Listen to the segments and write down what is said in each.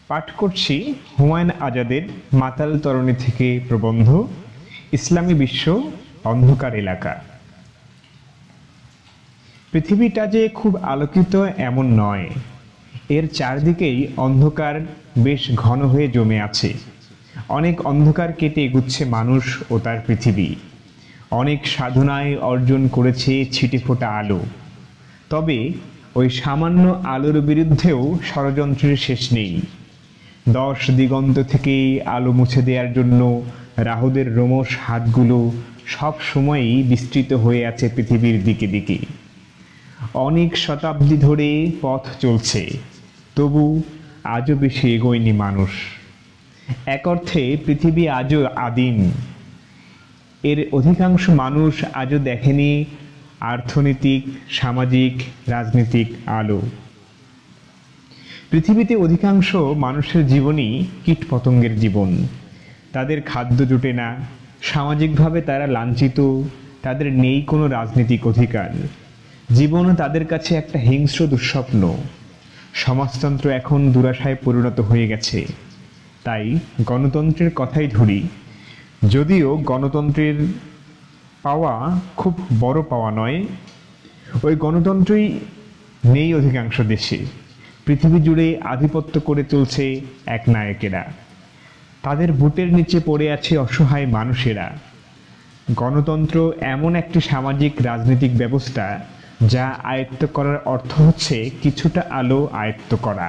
পাঠ করছি হুমায়ুন আজাদের মাতাল তরণী থেকে প্রবন্ধ ইসলামী বিশ্ব অন্ধকার এলাকা। পৃথিবীটা যে খুব আলোকিত এমন নয়, এর চারদিকেই অন্ধকার বেশ ঘন হয়ে জমে আছে। অনেক অন্ধকার কেটে এগুচ্ছে মানুষ ও তার পৃথিবী। অনেক সাধনায় অর্জন করেছে ছিটে ফোটা আলো। তবে ওই সামান্য আলোর বিরুদ্ধেও ষড়যন্ত্রের শেষ নেই। 10 দিগন্ত থেকে আলো মুছে দেওয়ার জন্য রাহুদের রোমশ হাতগুলো সব সময়ই বিস্তৃত হয়ে আছে পৃথিবীর দিকে দিকে। অনেক শতাব্দী ধরে পথ চলছে, তবু আজও বেশি এগোয়নি মানুষ। এক অর্থে পৃথিবী আজও আদিম। এর অধিকাংশ মানুষ আজও দেখেনি অর্থনৈতিক, সামাজিক, রাজনৈতিক আলো। পৃথিবীতে অধিকাংশ মানুষের জীবনই কীটপতঙ্গের জীবন। তাদের খাদ্য জোটে না, সামাজিকভাবে তারা লাঞ্ছিত, তাদের নেই কোনো রাজনৈতিক অধিকার। জীবন তাদের কাছে একটা হিংস্র দুঃস্বপ্ন। সমাজতন্ত্র এখন দুরাশায় পরিণত হয়ে গেছে। তাই গণতন্ত্রের কথাই ধরি, যদিও গণতন্ত্রের পাওয়া খুব বড় পাওয়া নয়। ওই গণতন্ত্রই নেই অধিকাংশ দেশে। পৃথিবী জুড়ে আধিপত্য করে চলছে একনায়কেরা। তাদের বুটের নিচে পড়ে আছে অসহায় মানুষেরা। গণতন্ত্র এমন একটি সামাজিক রাজনৈতিক ব্যবস্থা যা আয়ত্ত করার অর্থ হচ্ছে কিছুটা আলো আয়ত্ত করা।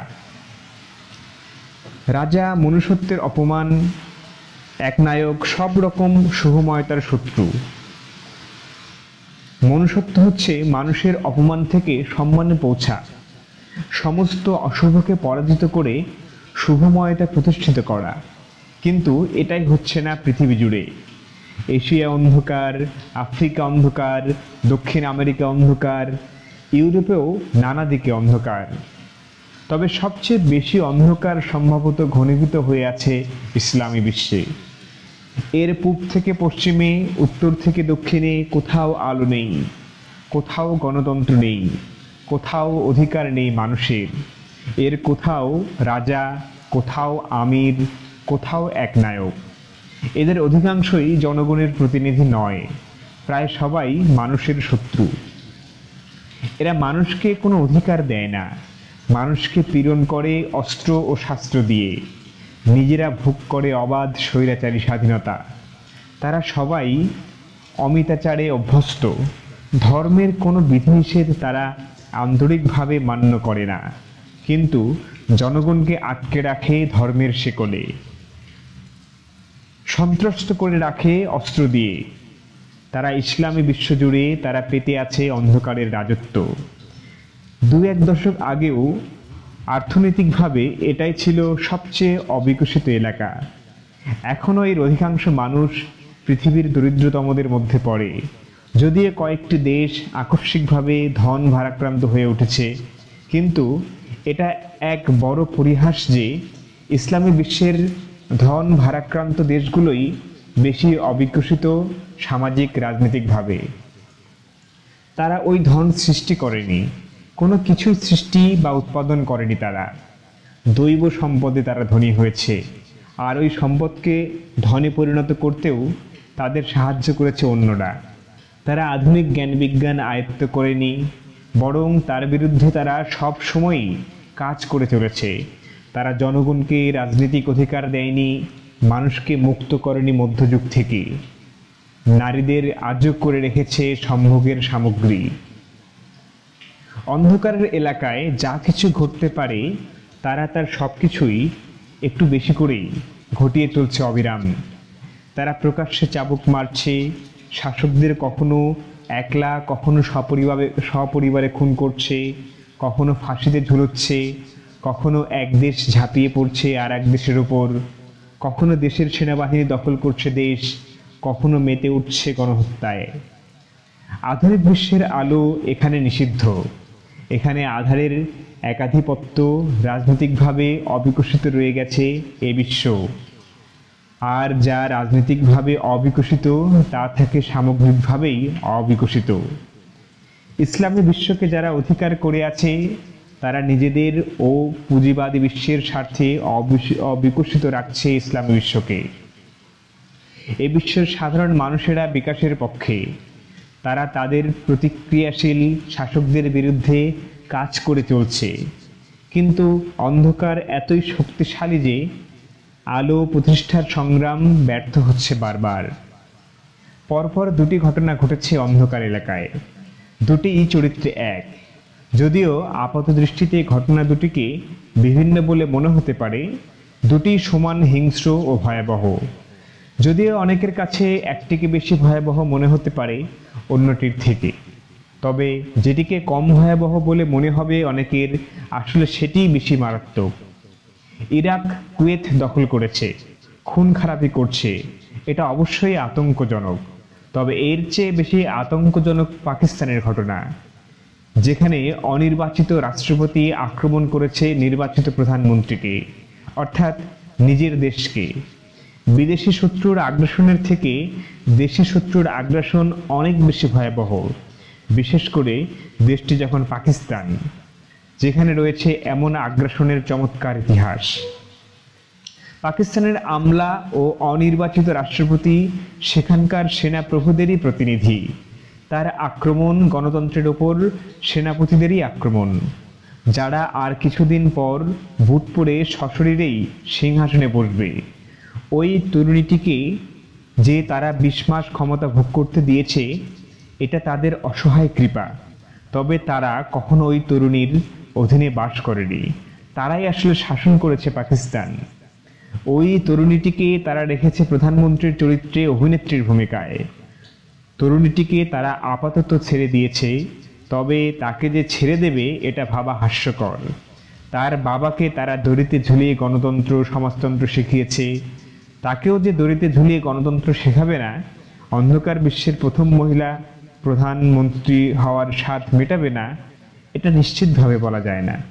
রাজা, মনুষ্যত্বের অপমান, একনায়ক সব রকম শুভময়তার শত্রু। মনুষ্যত্ব হচ্ছে মানুষের অপমান থেকে সম্মানে পৌঁছা, সমস্ত অশুভকে পরাজিত করে শুভময়তা প্রতিষ্ঠিত করা। কিন্তু এটাই হচ্ছে না পৃথিবী জুড়ে। এশিয়া অন্ধকার, আফ্রিকা অন্ধকার, দক্ষিণ আমেরিকা অন্ধকার, ইউরোপেও নানা দিকে অন্ধকার। তবে সবচেয়ে বেশি অন্ধকার সম্ভবত ঘনীভূত হয়ে আছে ইসলামী বিশ্বে। এর পূব থেকে পশ্চিমে, উত্তর থেকে দক্ষিণে কোথাও আলো নেই, কোথাও গণতন্ত্র নেই, কোথাও অধিকার নেই মানুষের। এর কোথাও রাজা, কোথাও আমির, কোথাও একনায়ক। এদের অধিকাংশই জনগণের প্রতিনিধি নয়, প্রায় সবাই মানুষের শত্রু। এরা মানুষকে কোনো অধিকার দেয় না, মানুষকে পীড়ন করে অস্ত্র ও শাস্ত্র দিয়ে। নিজেরা ভোগ করে অবাধ স্বৈরাচারী স্বাধীনতা। তারা সবাই অমিতাচারে অভ্যস্ত। ধর্মের কোনো বিধিনিষেধ তারা আন্তরিকভাবে মান্য করে না, কিন্তু জনগণকে আটকে রাখে ধর্মের শেকলে, সন্ত্রস্ত করে রাখে অস্ত্র দিয়ে। তারা ইসলামী বিশ্বজুড়ে তারা পেতে আছে অন্ধকারের রাজত্ব। 2-1 দশক আগেও অর্থনৈতিকভাবে এটাই ছিল সবচেয়ে অবিকশিত এলাকা। এখনও এর অধিকাংশ মানুষ পৃথিবীর দরিদ্রতমদের মধ্যে পড়ে। যদিও কয়েকটি দেশ আকস্মিকভাবে ধন ভারাক্রান্ত হয়ে উঠেছে, কিন্তু এটা এক বড় পরিহাস যে ইসলামী বিশ্বের ধন ভারাক্রান্ত দেশগুলোই বেশি অবিকশিত সামাজিক রাজনৈতিকভাবে। তারা ওই ধন সৃষ্টি করেনি, কোনো কিছুর সৃষ্টি বা উৎপাদন করেনি। তারা দৈব সম্পদে তারা ধনী হয়েছে, আর ওই সম্পদকে ধনে পরিণত করতেও তাদের সাহায্য করেছে অন্যরা। তারা আধুনিক জ্ঞান বিজ্ঞান আয়ত্ত করেনি, বরং তার বিরুদ্ধে তারা সব সময়ই কাজ করে চলেছে। তারা জনগণকে রাজনৈতিক অধিকার দেয়নি, মানুষকে মুক্ত করেনি মধ্যযুগ থেকে। নারীদের আজও করে রেখেছে সম্ভোগের সামগ্রী। অন্ধকারের এলাকায় যা কিছু ঘটতে পারে তারা তার সব কিছুই একটু বেশি করেই ঘটিয়ে চলছে অবিরাম। তারা প্রকাশ্যে চাবুক মারছে, শাসকদের কখনো একলা, কখনো সপরিবারে খুন করছে, কখনো ফাঁসিতে ঝুলোচ্ছে, কখনো এক দেশ ঝাঁপিয়ে পড়ছে আর এক দেশের ওপর, কখনো দেশের সেনাবাহিনী দখল করছে দেশ, কখনো মেতে উঠছে গণহত্যায়। আধুনিক বিশ্বের আলো এখানে নিষিদ্ধ। এখানে আধারের একাধিপত্য, রাজনৈতিকভাবে অবিকশিত রয়ে গেছে এ বিশ্ব। আর যা রাজনৈতিকভাবে অবিকশিত তা থেকে সামগ্রিকভাবেই অবিকশিত। ইসলামী বিশ্বকে যারা অধিকার করে আছে তারা নিজেদের ও পুঁজিবাদী বিশ্বের স্বার্থে অবিকশিত রাখছে ইসলামী বিশ্বকে। এ বিশ্বের সাধারণ মানুষেরা বিকাশের পক্ষে, তারা তাদের প্রতিক্রিয়াশীল শাসকদের বিরুদ্ধে কাজ করে চলছে, কিন্তু অন্ধকার এতই শক্তিশালী যে আলো প্রতিষ্ঠার সংগ্রাম ব্যর্থ হচ্ছে বারবার। পরপর দুটি ঘটনা ঘটেছে অন্ধকার এলাকায়, দুটিই চরিত্রে এক। যদিও আপাত দৃষ্টিতে ঘটনা দুটিকে বিভিন্ন বলে মনে হতে পারে, দুটি সমান হিংস্র ও ভয়াবহ। যদিও অনেকের কাছে একটিকে বেশি ভয়াবহ মনে হতে পারে অন্যটির থেকে, তবে যেটিকে কম ভয়াবহ বলে মনে হবে অনেকের, আসলে সেটিই বেশি মারাত্মক। ইরাক কুয়েত দখল করেছে, খুন খারাপি করছে, এটা অবশ্যই আতঙ্কজনক। তবে এর চেয়ে বেশি আতঙ্কজনক পাকিস্তানের ঘটনা, যেখানে অনির্বাচিত রাষ্ট্রপতি আক্রমণ করেছে নির্বাচিত প্রধানমন্ত্রীকে, অর্থাৎ নিজের দেশকে। বিদেশি শত্রুর আগ্রাসনের থেকে দেশি শত্রুর আগ্রাসন অনেক বেশি ভয়াবহ, বিশেষ করে দেশটি যখন পাকিস্তান, যেখানে রয়েছে এমন আগ্রাসনের চমৎকার ইতিহাস। পাকিস্তানের আমলা ও অনির্বাচিত রাষ্ট্রপতি সেখানকার সেনা প্রভুদেরই প্রতিনিধি। তার আক্রমণ গণতন্ত্রের ওপর সেনাপতিদেরই আক্রমণ, যারা আর কিছুদিন পর ভোট পড়ে সশরীরেই সিংহাসনে বসবে। ওই তরুণীটিকে যে তারা 20 মাস ক্ষমতা ভোগ করতে দিয়েছে, এটা তাদের অসহায় কৃপা। তবে তারা কখনো ওই তরুণীর অধীনে বাস করেনি, তারাই আসলে শাসন করেছে পাকিস্তান। ওই তরুণীটিকে তারা রেখেছে প্রধানমন্ত্রীর চরিত্রে অভিনেত্রীর ভূমিকায়। তরুণীটিকে তারা আপাতত ছেড়ে দিয়েছে, তবে তাকে যে ছেড়ে দেবে এটা ভাবা হাস্যকর। তার বাবাকে তারা দড়িতে ঝুলিয়ে গণতন্ত্র সমাজতন্ত্র শিখিয়েছে, তাকেও যে দড়িতে ঝুলিয়ে গণতন্ত্র শেখাবে না, অন্ধকার বিশ্বের প্রথম মহিলা প্রধানমন্ত্রী হওয়ার স্বাদ মেটাবে না, এটা নিশ্চিতভাবে বলা যায় না।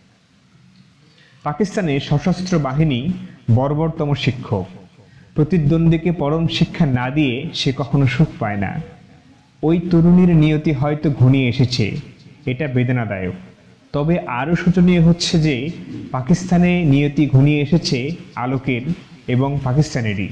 পাকিস্তানের সশস্ত্র বাহিনী বর্বরতম শিক্ষক। প্রতিদ্বন্দ্বীকে পরম শিক্ষা না দিয়ে সে কখনো সুখ পায় না। ওই তরুণীর নিয়তি হয়তো ঘনিয়ে এসেছে, এটা বেদনাদায়ক। তবে আরও শোচনীয় হচ্ছে যে পাকিস্তানে নিয়তি ঘনিয়ে এসেছে আলোকের এবং পাকিস্তানেরই।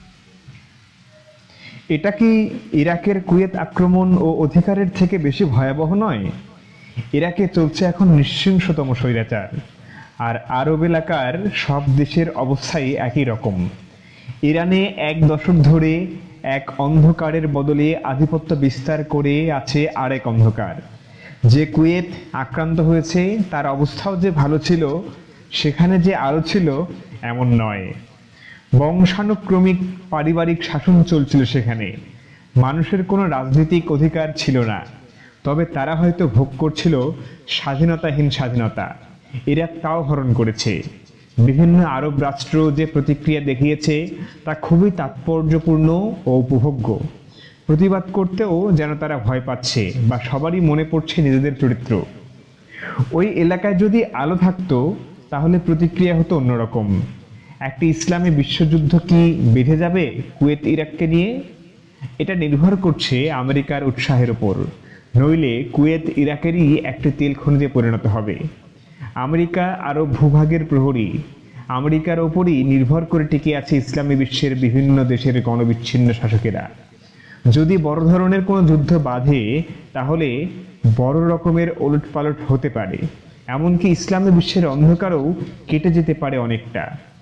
এটা কি ইরাকের কুয়েত আক্রমণ ও অধিকারের থেকে বেশি ভয়াবহ নয়? ইরাকে চলছে এখন নৃশংসতম স্বৈরাচার, আর আরব এলাকার সব দেশের অবস্থাই একই রকম। ইরানে 1 দশক ধরে এক অন্ধকারের বদলে আধিপত্য বিস্তার করে আছে আরেক অন্ধকার। যে কুয়েত আক্রান্ত হয়েছে তার অবস্থাও যে ভালো ছিল, সেখানে যে আলো ছিল এমন নয়। বংশানুক্রমিক পারিবারিক শাসন চলছিল সেখানে, মানুষের কোনো রাজনৈতিক অধিকার ছিল না। তবে তারা হয়তো ভোগ করছিল স্বাধীনতাহীন স্বাধীনতা। ইরাক তাও হরণ করেছে। বিভিন্ন আরব রাষ্ট্র যে প্রতিক্রিয়া দেখিয়েছে তা খুবই তাৎপর্যপূর্ণ ও উপভোগ্য। প্রতিবাদ করতেও যেন তারা ভয় পাচ্ছে, বা সবারই মনে পড়ছে নিজেদের চরিত্র। ওই এলাকায় যদি আলো থাকতো তাহলে প্রতিক্রিয়া হতো অন্যরকম। একটি ইসলামী বিশ্বযুদ্ধ কি বেঁধে যাবে কুয়েত ইরাককে নিয়ে? এটা নির্ভর করছে আমেরিকার উৎসাহের ওপর, নইলে কুয়েত ইরাকেরই একটি তেল খনিজে পরিণত হবে। আমেরিকা আরব ভূভাগের প্রহরী, আমেরিকার ওপরই নির্ভর করে টিকে আছে ইসলামী বিশ্বের বিভিন্ন দেশের গণবিচ্ছিন্ন শাসকেরা। যদি বড় ধরনের কোনো যুদ্ধ বাধে তাহলে বড় রকমের ওলটপালট হতে পারে, এমনকি ইসলামী বিশ্বের অন্ধকারও কেটে যেতে পারে অনেকটা।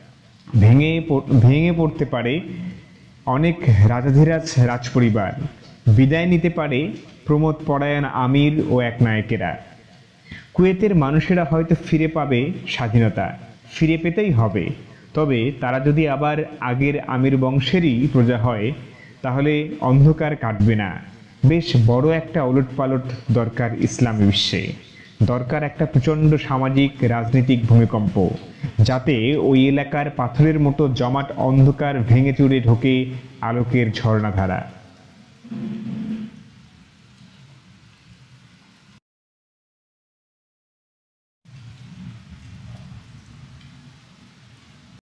ভেঙে পড়তে পারে অনেক রাজাধিরাজ রাজপরিবার, বিদায় নিতে পারে প্রমোদ পরায়ণ আমির ও একনায়কেরা। কুয়েতের মানুষেরা হয়তো ফিরে পাবে স্বাধীনতা, ফিরে পেতেই হবে। তবে তারা যদি আবার আগের আমির বংশেরই প্রজা হয় তাহলে অন্ধকার কাটবে না। বেশ বড় একটা ওলটপালট দরকার ইসলামী বিশ্বে। দরকার একটা প্রচণ্ড সামাজিক রাজনৈতিক ভূমিকম্প, যাতে ওই এলাকার পাথরের মতো জমাট অন্ধকার ভেঙে চুরে ঢোকে আলোকের ঝর্ণাধারা।